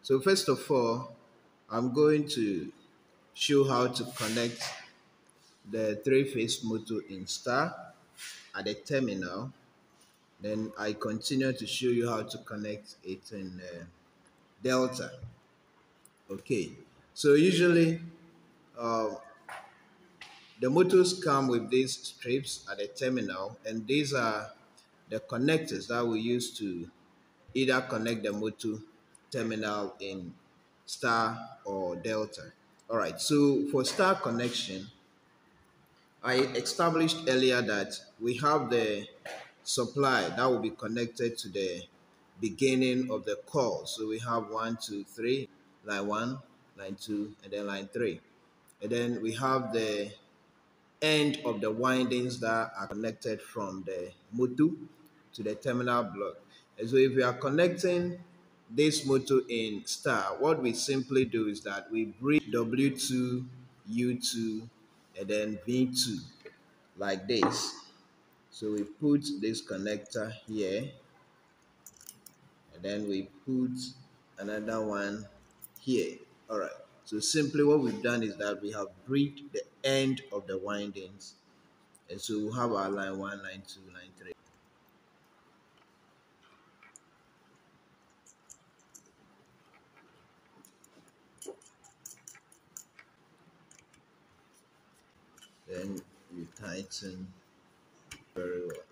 So first of all, I'm going to show how to connect the three-phase motor in star at the terminal. Then I continue to show you how to connect it in delta. Okay, so usually uh, the motors come with these strips at the terminal, and these are the connectors that we use to either connect the motor terminal in star or delta. All right, so for star connection, I established earlier that we have the supply that will be connected to the beginning of the call. So we have one, two, three, line one, line two, and then line three. And then we have the end of the windings that are connected from the motor to the terminal block. And so if we are connecting this motor in star, what we simply do is that we bridge W2, U2, and then V2 like this. So we put this connector here, and then we put another one here. All right. So simply what we've done is that we have bridged the end of the windings. And so we'll have our line 1, line 2, line 3. Then you tighten very well.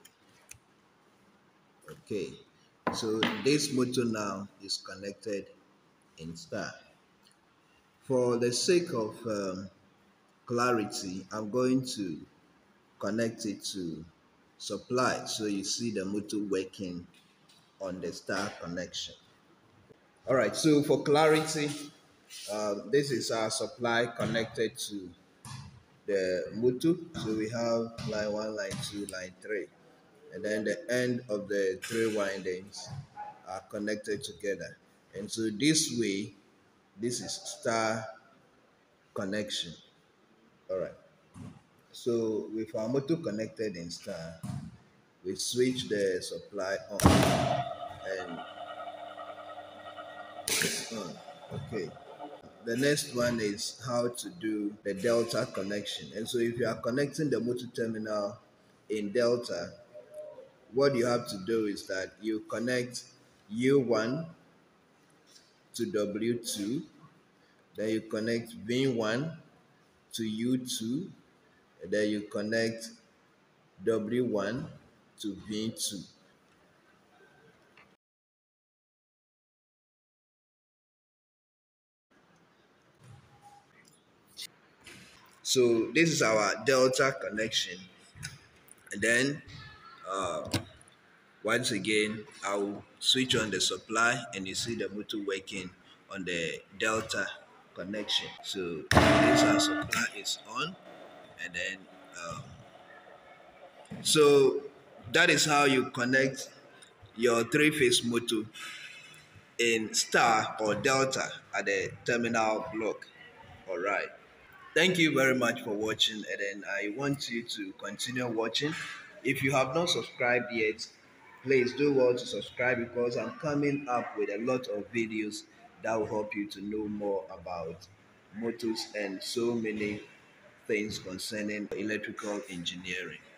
Okay. So this motor now is connected in star. For the sake of clarity, I'm going to connect it to supply so you see the motor working on the star connection. All right, so for clarity, this is our supply connected to the motor. So we have line 1, line 2, line 3. And then the end of the three windings are connected together. And so this way, this is star connection. All right. So with our motor connected in star, we switch the supply on and it's on. Okay. The next one is how to do the delta connection. And so if you are connecting the motor terminal in delta, what you have to do is that you connect U1 to W2, then you connect V1 to U2, and then you connect W1 to V2. So this is our delta connection. And then once again, I'll switch on the supply and you see the motor working on the delta connection. So this our supply is on, and then so that is how you connect your three-phase motor in star or delta at the terminal block. All right. Thank you very much for watching, and then I want you to continue watching. If you have not subscribed yet, please do well to subscribe because I'm coming up with a lot of videos that will help you to know more about motors and so many things concerning electrical engineering.